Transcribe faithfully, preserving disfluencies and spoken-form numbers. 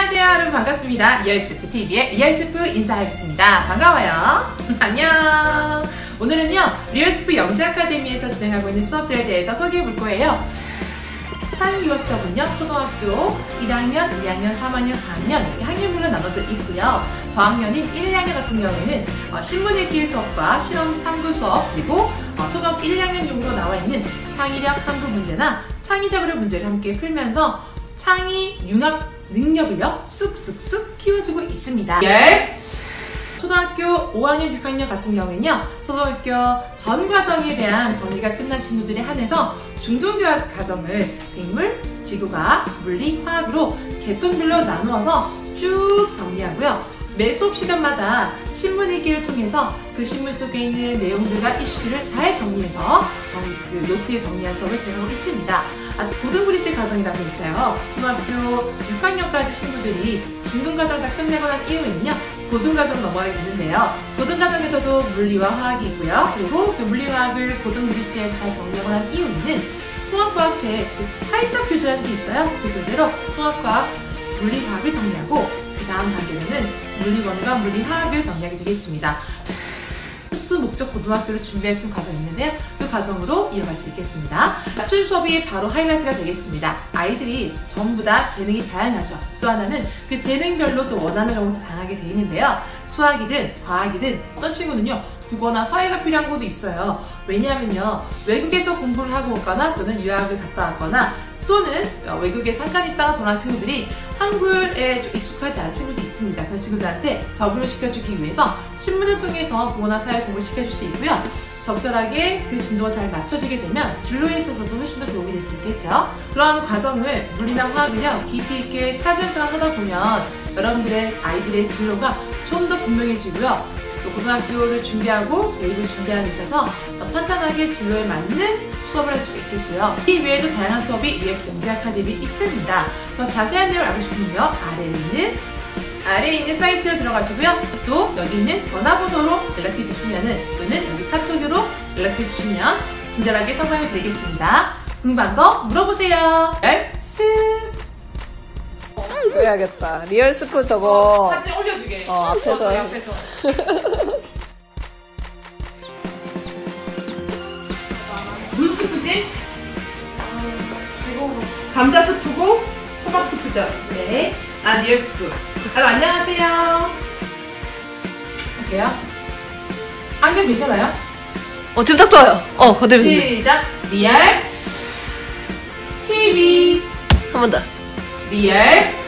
안녕하세요 여러분, 반갑습니다. 리얼스프티비의 리얼스프 인사하겠습니다. 반가워요. 안녕. 오늘은요 리얼스프 영재아카데미에서 진행하고 있는 수업들에 대해서 소개해 볼 거예요. 사용기호 수업은요 초등학교 일 학년, 이 학년, 삼 학년, 사 학년 이렇게 학년별로 나눠져 있고요. 저학년인 일, 이 학년 같은 경우에는 어, 신문 읽기 수업과 실험 탐구 수업, 그리고 어, 초등학교 일, 이 학년용으로 나와 있는 창의력 탐구 문제나 창의적으로 문제를 함께 풀면서 창의 융합 능력을요 쑥쑥쑥 키워주고 있습니다. 예. 초등학교 오 학년, 육 학년 같은 경우에는요 초등학교 전 과정에 대한 정리가 끝난 친구들에 한해서 중등교육 과정을 생물, 지구과학, 물리, 화학으로 계통별로 나누어서 쭉 정리하고요. 매 수업 시간마다 신문 읽기를 통해서 그 신문 속에 있는 내용들과 이슈들을 잘 정리해서 정, 그 노트에 정리한 수업을 진행하고 있습니다. 아, 고등브릿지 과정이라고 있어요. 고등학교 육 학년까지 친구들이 중등과정 다 끝내고 난 이후에는요 고등과정 넘어가게 되는데요. 고등과정에서도 물리와 화학이 있고요. 그리고 그 물리화학을 고등브릿지에서 잘 정리하고 난 이후에는 통합과학책, 즉 파이터 퀴즈라는 게 있어요. 그 교재로 통합과학, 물리화학을 정리하고 그 다음 단계는 물리원과 물리화학을 정리하게 되겠습니다. 특수 목적 고등학교를 준비할 수 있는 과정이 있는데요. 그 과정으로 이어갈 수 있겠습니다. 맞춤 수업이 바로 하이라이트가 되겠습니다. 아이들이 전부 다 재능이 다양하죠. 또 하나는 그 재능별로 또 원하는 과목도 다양하게 되어 있는데요. 수학이든 과학이든 어떤 친구는요 국어나 사회가 필요한 것도 있어요. 왜냐하면요 외국에서 공부를 하고 오거나 또는 유학을 갔다 왔거나 또는 외국에 잠깐 있다가 돌아온 친구들이 한국에 좀 익숙하지 않은 친구도 있습니다. 그런 친구들한테 적응을 시켜주기 위해서 신문을 통해서 국어나 사회 공부를 시켜줄 수 있고요. 적절하게 그 진도가 잘 맞춰지게 되면 진로에 있어서도 훨씬 더 도움이 될 수 있겠죠. 그런 과정을 물리나 화학을요 깊이 있게 차근차근 하다 보면 여러분들의 아이들의 진로가 좀 더 분명해지고요. 또 고등학교를 준비하고 대입을 준비하는 데 있어서 탄탄하게 진로에 맞는 수업을 할 수 있겠고요. 이 외에도 다양한 수업이 리얼스프 영재아카데미에 있습니다. 더 자세한 내용을 알고 싶으면요 아래에 있는 아래에 있는 사이트로 들어가시고요. 또 여기 있는 전화번호로 연락해 주시면은 또는 여기 카톡으로 연락해 주시면 친절하게 상담이 되겠습니다. 궁금한 거 물어보세요. 리얼스 그래야겠다. 리얼스프 저거 사진 올려주게. 어, 앞에서 어, 앞에서. 눈스프지? 감자 스프고 호박 스프죠. 네. 아 리얼 스프. 아 안녕하세요. 할게요. 안경 괜찮아요? 어 지금 딱 좋아요. 어 그대로 시작. 리얼 티비. 한 번 더. 리얼